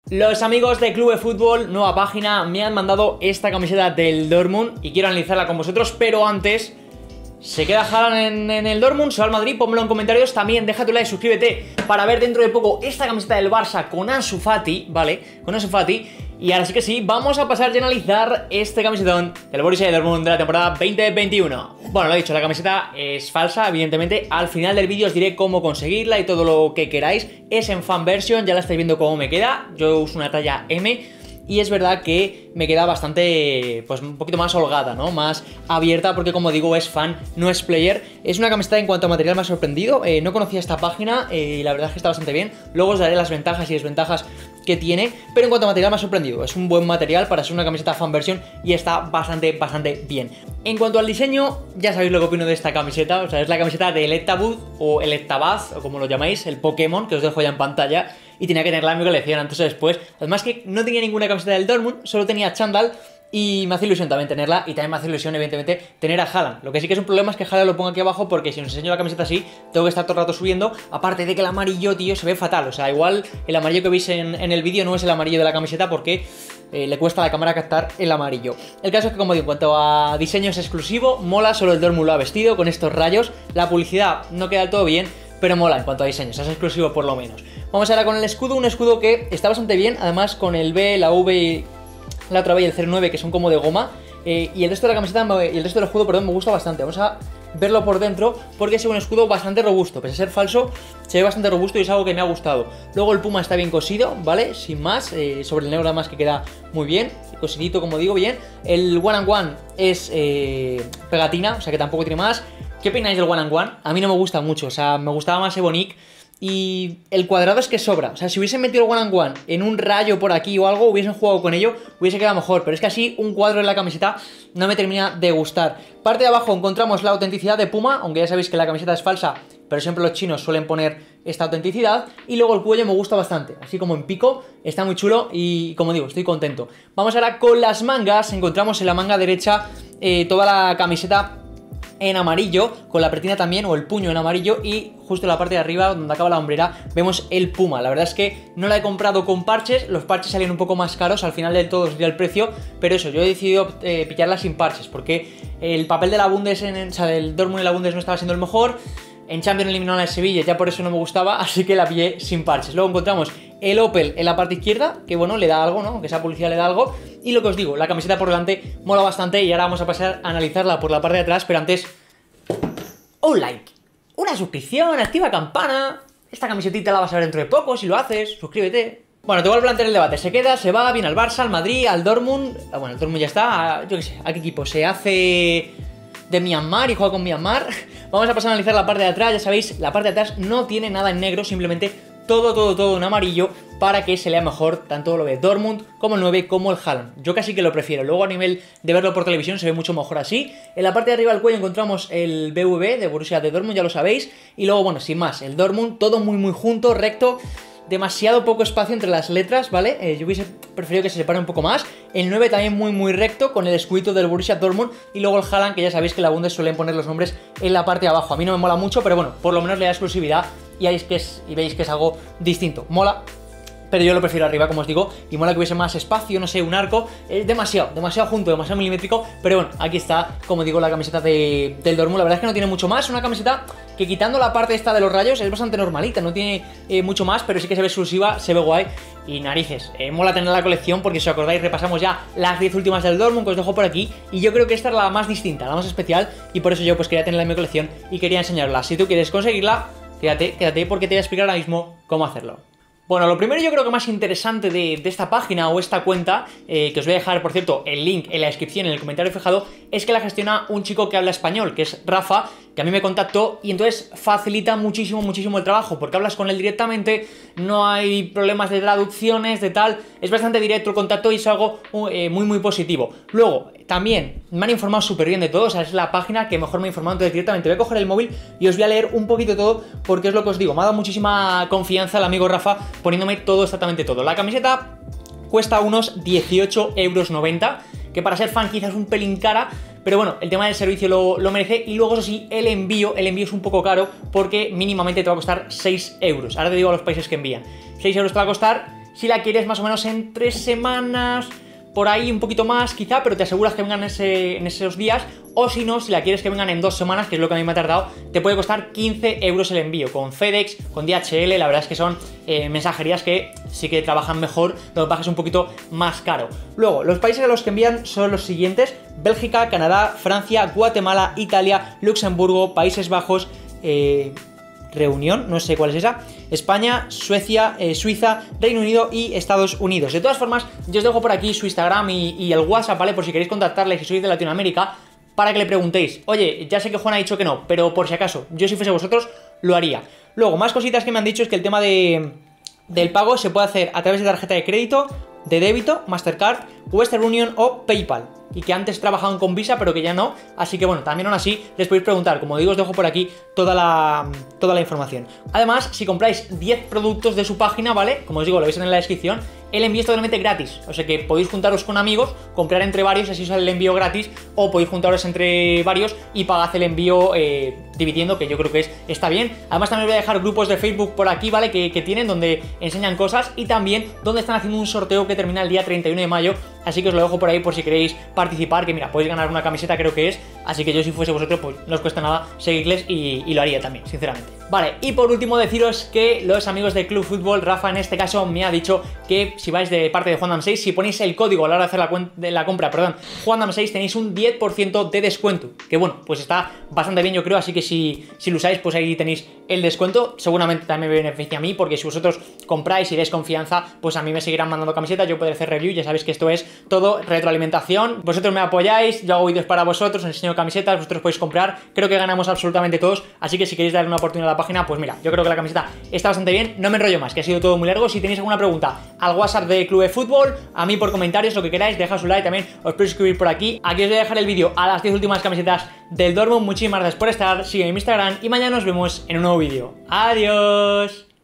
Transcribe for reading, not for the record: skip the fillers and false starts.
Los amigos de Club de Fútbol, nueva página, me han mandado esta camiseta del Dortmund y quiero analizarla con vosotros, pero antes, ¿se queda Haaland en el Dortmund? ¿Se va al Madrid? Pónmelo en comentarios. También deja tu like, suscríbete para ver dentro de poco esta camiseta del Barça con Ansu Fati, ¿vale? Con Ansu Fati. Y ahora sí que sí, vamos a pasar ya a analizar este camisetón del Borussia Dortmund de la temporada 2021. Bueno, lo he dicho, la camiseta es falsa, evidentemente. Al final del vídeo os diré cómo conseguirla y todo lo que queráis. Es en fan version, ya la estáis viendo cómo me queda. Yo uso una talla M. Y es verdad que me queda bastante, pues un poquito más holgada, ¿no? Más abierta porque, como digo, es fan, no es player. Es una camiseta en cuanto a material me ha sorprendido. No conocía esta página y la verdad es que está bastante bien. Luego os daré las ventajas y desventajas que tiene, pero en cuanto a material me ha sorprendido. Es un buen material para ser una camiseta fan version y está bastante bien. En cuanto al diseño, ya sabéis lo que opino de esta camiseta. O sea, es la camiseta de Electabuzz o Electabuzz, o como lo llamáis, el Pokémon, que os dejo ya en pantalla. Y tenía que tenerla en mi colección antes o después. Además que no tenía ninguna camiseta del Dortmund, solo tenía chándal. Y me hace ilusión también tenerla. Y también me hace ilusión, evidentemente, tener a Haaland. Lo que sí que es un problema es que Haaland lo ponga aquí abajo, porque si os enseño la camiseta así, tengo que estar todo el rato subiendo. Aparte de que el amarillo, tío, se ve fatal. O sea, igual el amarillo que veis en el vídeo no es el amarillo de la camiseta, porque le cuesta a la cámara captar el amarillo. El caso es que, como digo, en cuanto a diseño es exclusivo, mola, solo el Dortmund lo ha vestido con estos rayos. La publicidad no queda del todo bien, pero mola en cuanto a diseños, es exclusivo por lo menos. Vamos ahora con el escudo, un escudo que está bastante bien, además con el B, la V y la otra B y el 09 que son como de goma. Y el resto de la camiseta y el resto del escudo, perdón, me gusta bastante. Vamos a verlo por dentro porque es un escudo bastante robusto, pese a ser falso, se ve bastante robusto y es algo que me ha gustado. Luego el puma está bien cosido, ¿vale? Sin más, sobre el negro además que queda muy bien, cosidito como digo, bien. El one and one es pegatina, o sea que tampoco tiene más. ¿Qué opináis del one and one? A mí no me gusta mucho, o sea, me gustaba más Ebonic. Y el cuadrado es que sobra. O sea, si hubiesen metido el one and one en un rayo por aquí o algo, hubiesen jugado con ello, hubiese quedado mejor. Pero es que así un cuadro en la camiseta no me termina de gustar. Parte de abajo encontramos la autenticidad de Puma, aunque ya sabéis que la camiseta es falsa, pero siempre los chinos suelen poner esta autenticidad. Y luego el cuello me gusta bastante, así como en pico, está muy chulo y, como digo, estoy contento. Vamos ahora con las mangas. Encontramos en la manga derecha toda la camiseta en amarillo, con la pretina también, o el puño en amarillo, y justo en la parte de arriba, donde acaba la hombrera, vemos el puma. La verdad es que no la he comprado con parches, los parches salían un poco más caros, al final del todo os diré el precio, pero eso, yo he decidido pillarla sin parches, porque el papel de la Bundes, o sea, del Dortmund en la Bundes no estaba siendo el mejor. En Champions eliminaron al Sevilla, ya por eso no me gustaba, así que la pillé sin parches. Luego encontramos el Opel en la parte izquierda, que bueno, le da algo, ¿no? Aunque esa publicidad le da algo. Y lo que os digo, la camiseta por delante mola bastante y ahora vamos a pasar a analizarla por la parte de atrás, pero antes, un like, una suscripción, activa campana. Esta camisetita la vas a ver dentro de poco, si lo haces, suscríbete. Bueno, te vuelvo a plantear el debate, ¿se queda, se va, viene al Barça, al Madrid, al Dortmund? Bueno, el Dortmund ya está, yo qué sé, ¿a qué equipo? ¿Se hace de Myanmar y juega con Myanmar? Vamos a pasar a analizar la parte de atrás. Ya sabéis, la parte de atrás no tiene nada en negro, simplemente todo en amarillo, para que se lea mejor tanto lo de Dortmund como el 9 como el Haaland. Yo casi que lo prefiero, luego a nivel de verlo por televisión se ve mucho mejor así. En la parte de arriba del cuello encontramos el BV de Borussia de Dortmund, ya lo sabéis. Y luego, bueno, sin más, el Dortmund, todo muy junto, recto. Demasiado poco espacio entre las letras, ¿vale? Yo hubiese preferido que se separe un poco más. El 9 también muy recto, con el escudito del Borussia Dortmund. Y luego el Haaland, que ya sabéis que la Bundes suelen poner los nombres en la parte de abajo. A mí no me mola mucho, pero bueno, por lo menos le da exclusividad y veis que es algo distinto. Mola, pero yo lo prefiero arriba, como os digo, y mola que hubiese más espacio, no sé, un arco. Es demasiado junto, demasiado milimétrico. Pero bueno, aquí está, como digo, la camiseta del Dortmund. La verdad es que no tiene mucho más, una camiseta que, quitando la parte esta de los rayos, es bastante normalita, no tiene mucho más, pero sí que se ve exclusiva, se ve guay. Y narices, mola tener la colección, porque si os acordáis repasamos ya las 10 últimas del Dortmund, que os dejo por aquí. Y yo creo que esta es la más distinta, la más especial, y por eso yo pues quería tenerla en mi colección y quería enseñarla. Si tú quieres conseguirla, quédate porque te voy a explicar ahora mismo cómo hacerlo. Bueno, lo primero yo creo que más interesante de esta página o esta cuenta, que os voy a dejar, por cierto, el link en la descripción, en el comentario fijado, es que la gestiona un chico que habla español, que es Rafa, que a mí me contactó y entonces facilita muchísimo el trabajo, porque hablas con él directamente, no hay problemas de traducciones, de tal, es bastante directo el contacto y es algo muy positivo. Luego, también me han informado súper bien de todo, o sea, es la página que mejor me ha informado, entonces directamente voy a coger el móvil y os voy a leer un poquito todo, porque es lo que os digo, me ha dado muchísima confianza el amigo Rafa poniéndome todo, exactamente todo. La camiseta cuesta unos 18,90 €, que para ser fan quizás es un pelín cara, pero bueno, el tema del servicio lo merece. Y luego, eso sí, el envío es un poco caro, porque mínimamente te va a costar 6 €. Ahora te digo a los países que envían. 6 € te va a costar. Si la quieres más o menos en 3 semanas, por ahí un poquito más quizá, pero te aseguras que vengan en esos días. O si no, si la quieres que vengan en 2 semanas, que es lo que a mí me ha tardado, te puede costar 15 euros el envío. Con FedEx, con DHL, la verdad es que son mensajerías que sí que trabajan mejor, donde pagas un poquito más caro. Luego, los países a los que envían son los siguientes: Bélgica, Canadá, Francia, Guatemala, Italia, Luxemburgo, Países Bajos, Reunión, no sé cuál es esa, España, Suecia, Suiza, Reino Unido y Estados Unidos. De todas formas, yo os dejo por aquí su Instagram y el WhatsApp, ¿vale? Por si queréis contactarle, si sois de Latinoamérica, para que le preguntéis. Oye, ya sé que Juan ha dicho que no, pero por si acaso, yo si fuese vosotros, lo haría. Luego, más cositas que me han dicho es que el tema del pago se puede hacer a través de tarjeta de crédito, de débito, Mastercard, Western Union o PayPal. Y que antes trabajaban con Visa, pero que ya no. Así que bueno, también aún así les podéis preguntar. Como digo, os dejo por aquí toda la información. Además, si compráis 10 productos de su página, ¿vale? Como os digo, lo veis en la descripción, el envío es totalmente gratis. O sea que podéis juntaros con amigos, comprar entre varios, así os sale el envío gratis. O podéis juntaros entre varios y pagad el envío dividiendo, que yo creo que está bien. Además también os voy a dejar grupos de Facebook por aquí, ¿vale? Que tienen, donde enseñan cosas. Y también donde están haciendo un sorteo que termina el día 31 de mayo. Así que os lo dejo por ahí por si queréis participar, que mira, podéis ganar una camiseta, creo que es. Así que yo, si fuese vosotros, pues no os cuesta nada seguirles y lo haría también, sinceramente. Vale, y por último deciros que los amigos de Club Fútbol, Rafa en este caso, me ha dicho que si vais de parte de JuanDam6, si ponéis el código a la hora de hacer la compra, perdón, JuanDam6, tenéis un 10% de descuento. Que bueno, pues está bastante bien, yo creo, así que si lo usáis, pues ahí tenéis el descuento. Seguramente también me beneficia a mí, porque si vosotros compráis y dais confianza, pues a mí me seguirán mandando camisetas, yo podré hacer review. Ya sabéis que esto es todo retroalimentación. Vosotros me apoyáis, yo hago vídeos para vosotros, os enseño camisetas, vosotros podéis comprar. Creo que ganamos absolutamente todos, así que si queréis darle una oportunidad a la página, pues mira, yo creo que la camiseta está bastante bien. No me enrollo más, que ha sido todo muy largo. Si tenéis alguna pregunta, al WhatsApp de Club de Fútbol, a mí por comentarios, lo que queráis, dejad su like, también os podéis suscribir por aquí. Aquí os voy a dejar el vídeo a las 10 últimas camisetas del Dortmund. Muchísimas gracias por estar, sígueme en mi Instagram y mañana nos vemos en un nuevo vídeo. ¡Adiós!